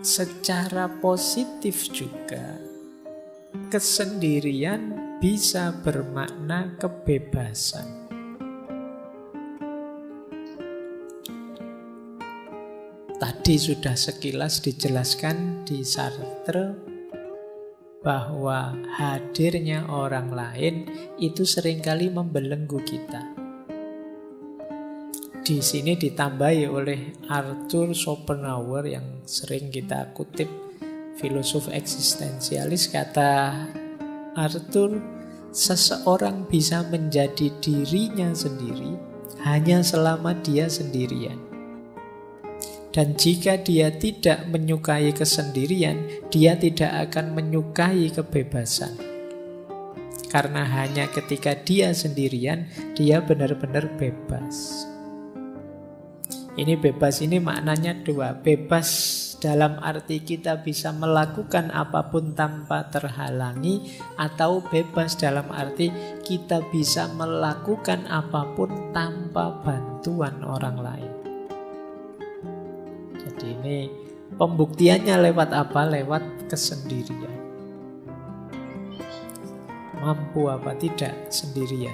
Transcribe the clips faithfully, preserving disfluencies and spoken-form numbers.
secara positif juga kesendirian bisa bermakna kebebasan. Tadi sudah sekilas dijelaskan di Sartre bahwa hadirnya orang lain itu seringkali membelenggu kita. Di sini ditambahi oleh Arthur Schopenhauer yang sering kita kutip, filosof eksistensialis. Kata Arthur, seseorang bisa menjadi dirinya sendiri hanya selama dia sendirian. Dan jika dia tidak menyukai kesendirian, dia tidak akan menyukai kebebasan. Karena hanya ketika dia sendirian, dia benar-benar bebas. Ini bebas ini maknanya dua. Bebas dalam arti kita bisa melakukan apapun tanpa terhalangi, atau bebas dalam arti kita bisa melakukan apapun tanpa bantuan orang lain. Jadi ini pembuktiannya lewat apa? Lewat kesendirian. Mampu apa tidak sendirian.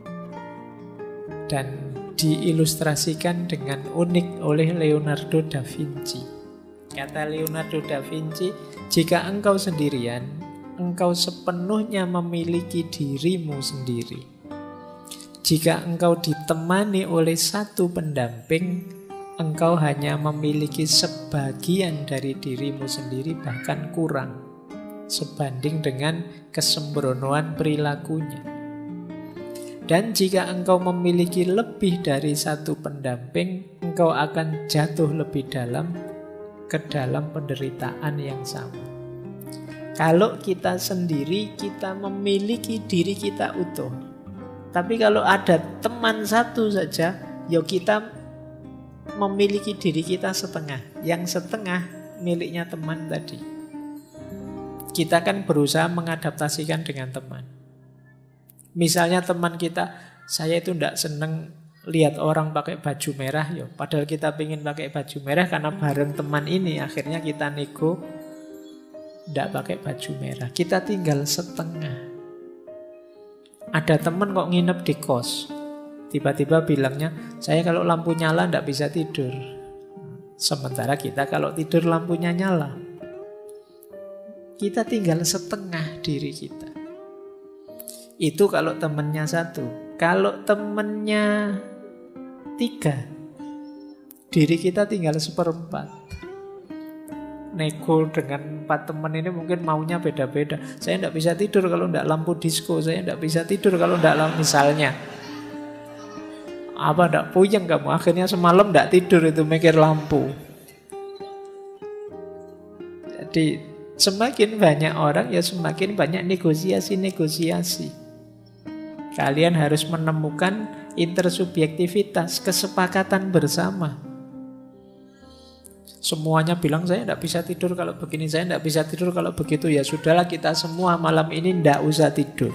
Dan diilustrasikan dengan unik oleh Leonardo da Vinci. Kata Leonardo da Vinci, jika engkau sendirian, engkau sepenuhnya memiliki dirimu sendiri. Jika engkau ditemani oleh satu pendamping, engkau hanya memiliki sebagian dari dirimu sendiri, bahkan kurang, sebanding dengan kesembronoan perilakunya. Dan jika engkau memiliki lebih dari satu pendamping, engkau akan jatuh lebih dalam ke dalam penderitaan yang sama. Kalau kita sendiri, kita memiliki diri kita utuh. Tapi kalau ada teman satu saja, ya kita memiliki diri kita setengah. Yang setengah miliknya teman tadi. Kita kan berusaha mengadaptasikan dengan teman. Misalnya teman kita, saya itu tidak seneng lihat orang pakai baju merah, yo. Padahal kita pengen pakai baju merah karena bareng teman ini, akhirnya kita nego tidak pakai baju merah. Kita tinggal setengah. Ada teman kok nginep di kos, tiba-tiba bilangnya, saya kalau lampu nyala tidak bisa tidur. Sementara kita kalau tidur lampunya nyala. Kita tinggal setengah diri kita. Itu kalau temennya satu. Kalau temennya tiga, diri kita tinggal seperempat. Nego dengan empat teman ini mungkin maunya beda-beda. Saya tidak bisa tidur kalau tidak lampu disco. Saya tidak bisa tidur kalau tidak lampu, misalnya. Apa tidak puyeng kamu? Akhirnya semalam tidak tidur itu mikir lampu. Jadi semakin banyak orang ya semakin banyak negosiasi-negosiasi. Kalian harus menemukan intersubjektivitas, kesepakatan bersama. Semuanya bilang saya tidak bisa tidur kalau begini, saya tidak bisa tidur kalau begitu. Ya sudahlah, kita semua malam ini tidak usah tidur.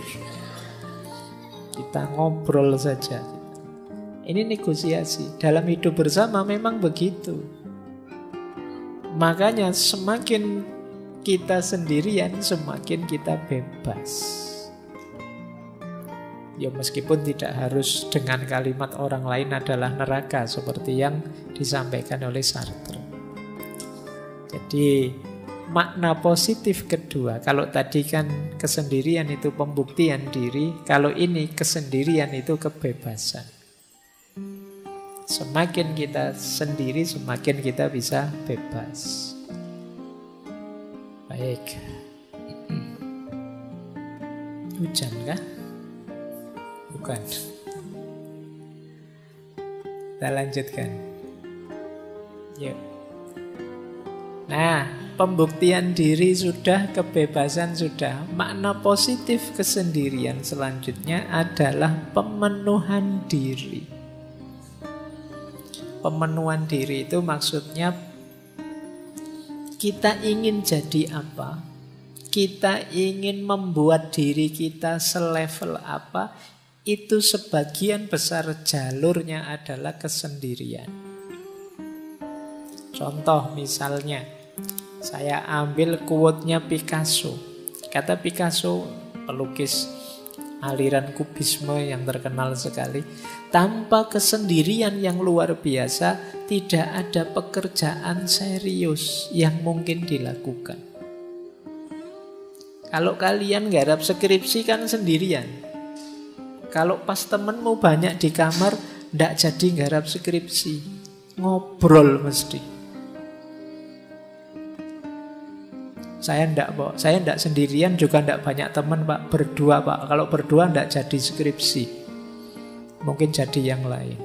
Kita ngobrol saja. Ini negosiasi. Dalam hidup bersama memang begitu. Makanya semakin kita sendirian, semakin kita bebas. Ya meskipun tidak harus dengan kalimat orang lain adalah neraka, seperti yang disampaikan oleh Sartre. Jadi makna positif kedua, kalau tadi kan kesendirian itu pembuktian diri, kalau ini kesendirian itu kebebasan. Semakin kita sendiri, semakin kita bisa bebas. Baik. Hujan kah? Bukan. Kita lanjutkan. Yuk. Nah, pembuktian diri sudah, kebebasan sudah. Makna positif kesendirian selanjutnya adalah pemenuhan diri. Pemenuhan diri itu maksudnya kita ingin jadi apa? Kita ingin membuat diri kita selevel apa? Itu sebagian besar jalurnya adalah kesendirian. Contoh misalnya, Saya ambil quote-nya Picasso. Kata Picasso, pelukis aliran kubisme yang terkenal sekali, tanpa kesendirian yang luar biasa, tidak ada pekerjaan serius yang mungkin dilakukan. Kalau kalian garap skripsi kan sendirian. Kalau pas temenmu banyak di kamar, ndak jadi garap skripsi. Ngobrol mesti. Saya ndak, Pak. Saya ndak sendirian, juga ndak banyak teman, Pak. Berdua, Pak. Kalau berdua ndak jadi skripsi. Mungkin jadi yang lain.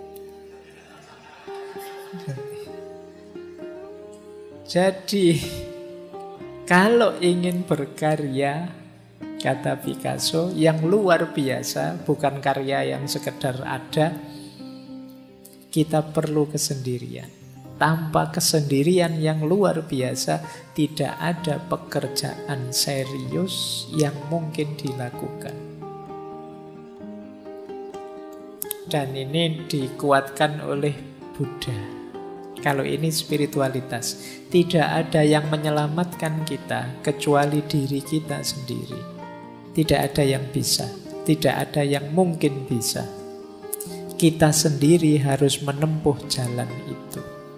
Jadi, kalau ingin berkarya, kata Picasso, yang luar biasa, bukan karya yang sekedar ada, kita perlu kesendirian. Tanpa kesendirian yang luar biasa, tidak ada pekerjaan serius yang mungkin dilakukan. Dan ini dikuatkan oleh Buddha. Kalau ini spiritualitas, tidak ada yang menyelamatkan kita kecuali diri kita sendiri. Tidak ada yang bisa, tidak ada yang mungkin bisa. Kita sendiri harus menempuh jalan itu.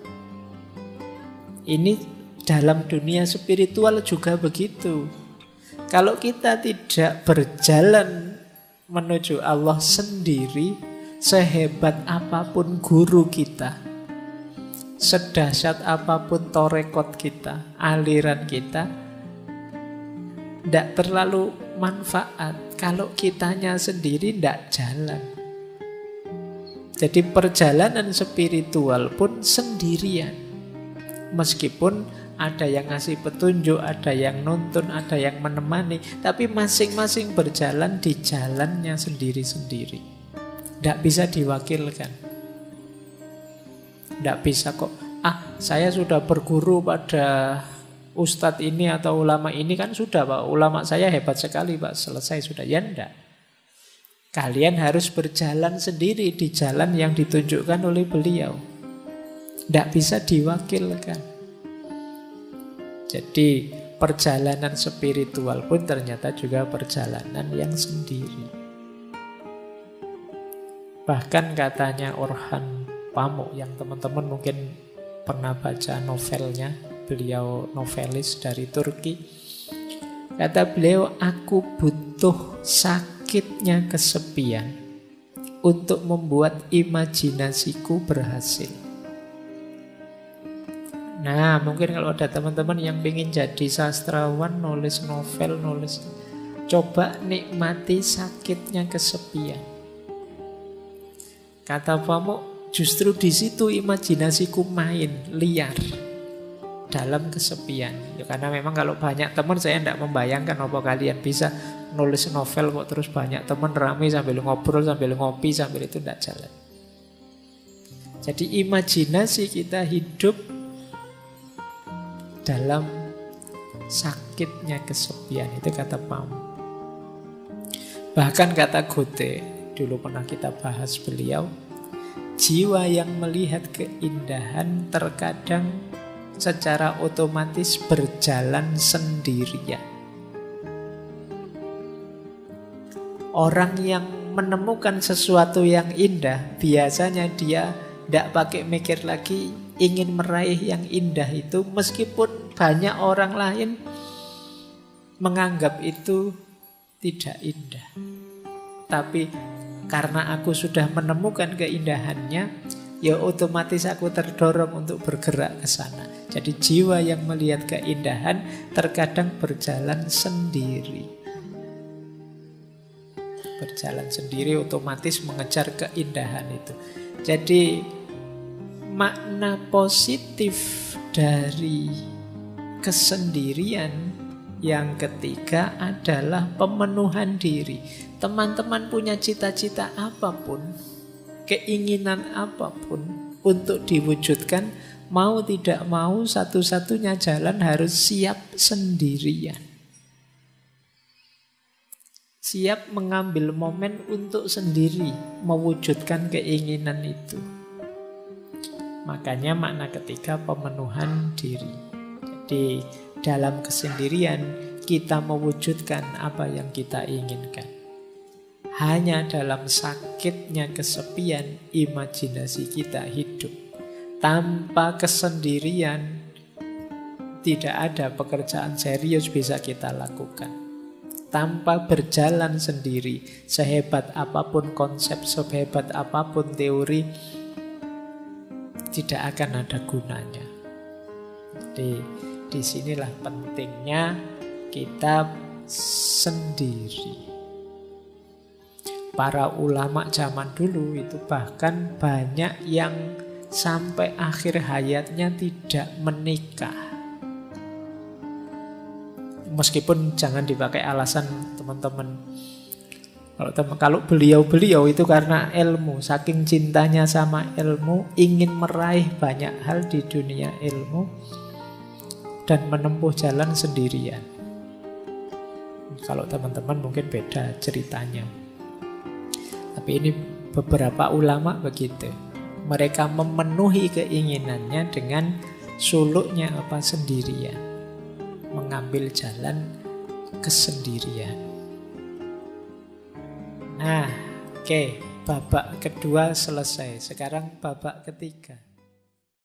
Ini dalam dunia spiritual juga begitu. Kalau kita tidak berjalan menuju Allah sendiri, sehebat apapun guru kita, sedahsyat apapun torekot kita, aliran kita, tidak terlalu manfaat. Kalau kitanya sendiri tidak jalan. Jadi perjalanan spiritual pun sendirian. Meskipun ada yang ngasih petunjuk, ada yang nuntun, ada yang menemani, tapi masing-masing berjalan di jalannya sendiri-sendiri. Tidak bisa diwakilkan. Tidak bisa kok, ah saya sudah berguru pada ustadz ini atau ulama ini, kan sudah Pak, ulama saya hebat sekali Pak, selesai sudah. Ya enggak. Kalian harus berjalan sendiri di jalan yang ditunjukkan oleh beliau. Tidak bisa diwakilkan. Jadi perjalanan spiritual pun ternyata juga perjalanan yang sendiri. Bahkan katanya Orhan Pamuk, yang teman-teman mungkin pernah baca novelnya, beliau novelis dari Turki. Kata beliau, aku butuh sakitnya kesepian untuk membuat imajinasiku berhasil. Nah, mungkin kalau ada teman-teman yang ingin jadi sastrawan, nulis novel, nulis, coba nikmati sakitnya kesepian. Kata Pamuk, justru di situ imajinasiku main liar dalam kesepian. Ya, karena memang kalau banyak teman, saya tidak membayangkan apa kalian bisa nulis novel kok terus banyak teman rame sambil ngobrol, sambil ngopi, sambil itu tidak jalan. Jadi imajinasi kita hidup dalam sakitnya kesepian, itu kata Pamuk. Bahkan kata Goethe, dulu pernah kita bahas beliau, jiwa yang melihat keindahan terkadang secara otomatis berjalan sendirian. Orang yang menemukan sesuatu yang indah, biasanya dia tidak pakai mikir lagi, ingin meraih yang indah itu, meskipun banyak orang lain menganggap itu tidak indah. Tapi karena aku sudah menemukan keindahannya, ya otomatis aku terdorong untuk bergerak ke sana. Jadi jiwa yang melihat keindahan terkadang berjalan sendiri. Berjalan sendiri otomatis mengejar keindahan itu. Jadi makna positif dari kesendirian yang ketiga adalah pemenuhan diri. Teman-teman punya cita-cita apapun, keinginan apapun untuk diwujudkan, mau tidak mau satu-satunya jalan harus siap sendirian. Siap mengambil momen untuk sendiri mewujudkan keinginan itu. Makanya makna ketiga pemenuhan diri. Di dalam kesendirian kita mewujudkan apa yang kita inginkan. Hanya dalam sakitnya kesepian imajinasi kita hidup. Tanpa kesendirian tidak ada pekerjaan serius bisa kita lakukan. Tanpa berjalan sendiri, sehebat apapun konsep, sehebat apapun teori, tidak akan ada gunanya. Jadi disinilah pentingnya kita sendiri. Para ulama zaman dulu itu bahkan banyak yang sampai akhir hayatnya tidak menikah. Meskipun jangan dipakai alasan teman-teman. Kalau teman, kalau beliau-beliau itu karena ilmu, saking cintanya sama ilmu, ingin meraih banyak hal di dunia ilmu dan menempuh jalan sendirian. Kalau teman-teman mungkin beda ceritanya. Tapi ini beberapa ulama begitu. Mereka memenuhi keinginannya dengan suluknya apa sendirian. Mengambil jalan kesendirian. Nah, oke, babak kedua selesai. Sekarang babak ketiga.